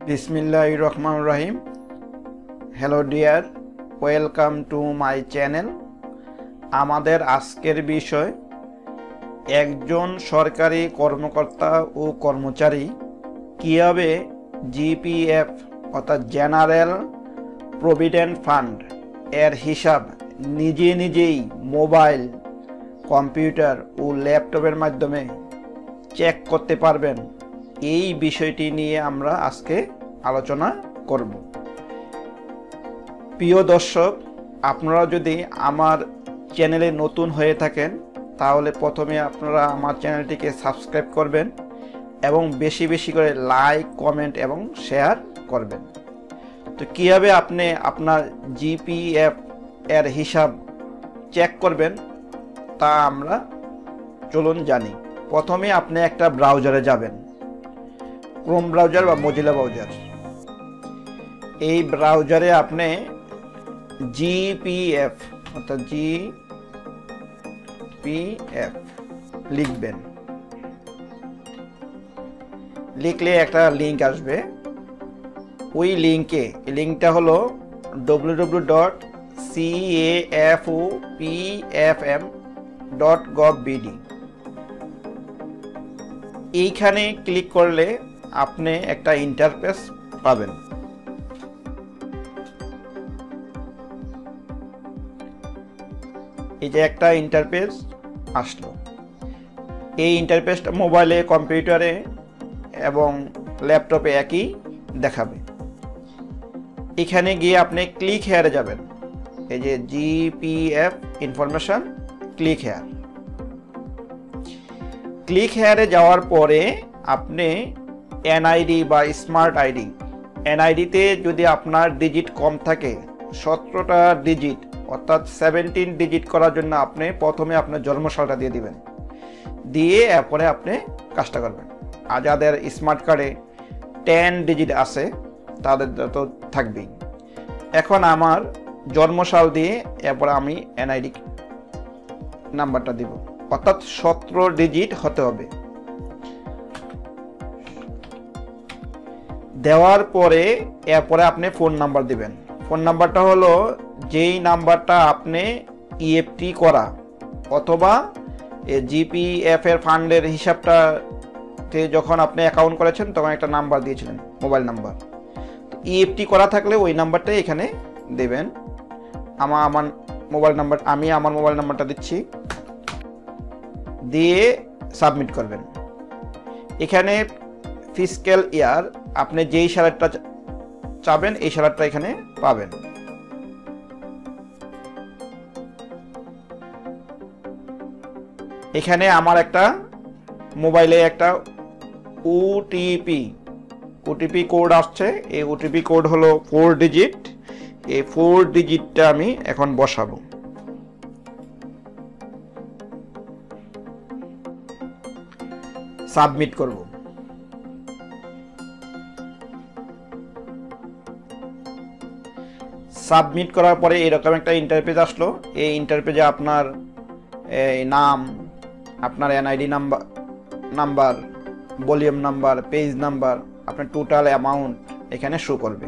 बिस्मिल्लाहिर रहमानिर रहीम। Hello dear, welcome to my channel. आमादेर आजकेर विषय एकजन सरकारी कर्मकर्ता ओ कर्मचारी किभाबे जीपीएफ अर्थात जेनारेल प्रोविडेंट फान्ड एर हिसाब निजे निजेई मोबाइल कम्पिউটার ओ लैपटपेर माध्यमे चेक करते पारबेन, এই বিষয়টি নিয়ে আমরা আজকে আলোচনা করব। প্রিয় দর্শক, আপনারা যদি আমার চ্যানেলে নতুন হয়ে থাকেন তাহলে প্রথমে আপনারা আমার চ্যানেলটিকে সাবস্ক্রাইব করবেন এবং বেশি বেশি করে লাইক, কমেন্ট এবং শেয়ার করবেন। তো কিভাবে আপনি আপনার জিপিএফ এর হিসাব চেক করবেন তা আমরা চলুন জানি। প্রথমে আপনি একটা ব্রাউজারে যাবেন, ক্রোম ব্রাউজার বা মজিলা ব্রাউজার। এই ব্রাউজারে আপনি জিপিএফ অর্থাৎ জিপিএফ লিখবেন। লিখলে একটা লিঙ্ক আসবে, ওই লিঙ্কটা হলো www.cafopfm.gov.bd। এইখানে ক্লিক করলে আপনি একটা ইন্টারফেস পাবেন। এই যে একটা ইন্টারফেস আসলো, এই ইন্টারফেসটা মোবাইলে, কম্পিউটারে এবং ল্যাপটপে একই দেখাবে। এখানে গিয়ে আপনি ক্লিক হেয়ারে যাবেন, এই যে GPF information, click here. Click হেয়ারে যাওয়ার পরে আপনি এনআইডি বা স্মার্ট আইডি, এনআইডিতে যদি আপনার ডিজিট কম থাকে 17টা ডিজিট অর্থাৎ 17 ডিজিট করার জন্য আপনি প্রথমে আপনার জন্মসালটা দিয়ে দিবেন, দিয়ে এরপরে আপনি কাজটা করবেন। আর যাদের স্মার্ট কার্ডে 10 ডিজিট আছে তাদের তো থাকবেই। এখন আমার জন্মসাল দিয়ে এরপরে আমি এনআইডি নাম্বারটা দিব, অর্থাৎ 17 ডিজিট হতে হবে। দেওয়ার পরে এরপরে আপনি ফোন নাম্বার দিবেন। ফোন নাম্বারটা হলো যেই নাম্বারটা আপনি ইএফটি করা অথবা জিপিএফ এর ফান্ডের হিসাবটাতে যখন আপনি অ্যাকাউন্ট করেছেন তখন একটা নাম্বার দিয়েছিলেন, মোবাইল নাম্বার। ইএফটি করা থাকলে ওই নাম্বারটাই এখানে দেবেন। আমি আমার মোবাইল নাম্বারটা দিচ্ছি, দিয়ে সাবমিট করবেন। এখানে ফিসক্যাল ইয়ার আপনি যেই সালেরটা চাবেন এই সালেরটা এখানে পাবেন। এখানে আমার একটা মোবাইলে একটা ওটিপি কোড আসছে। এই ওটিপি কোড হলো 4 ডিজিট। এই 4 ডিজিটটা আমি এখন বসাবো। সাবমিট করব। সাবমিট করার পরে এরকম একটা ইন্টারফেস আসলো। এই ইন্টারফেসে আপনার নাম, আপনার NID number, volume number, page number, আপনার টোটাল অ্যামাউন্ট এখানে শো করবে।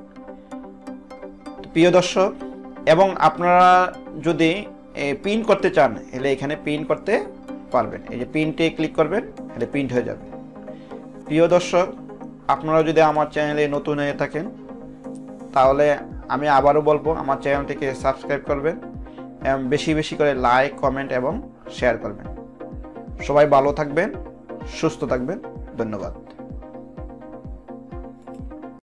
প্রিয় দর্শক, এবং আপনারা যদি প্রিন্ট করতে চান তাহলে এখানে প্রিন্ট করতে পারবেন। এই যে প্রিন্টে ক্লিক করবেন, তাহলে প্রিন্ট হয়ে যাবে। প্রিয় দর্শক, আপনারা যদি আমার চ্যানেলে নতুন হয়ে থাকেন তাহলে আমি আবারও বলবো আমার চ্যানেলটিকে সাবস্ক্রাইব করবেন এবং বেশি বেশি করে লাইক, কমেন্ট এবং শেয়ার করবেন। সবাই ভালো থাকবেন, সুস্থ থাকবেন। ধন্যবাদ।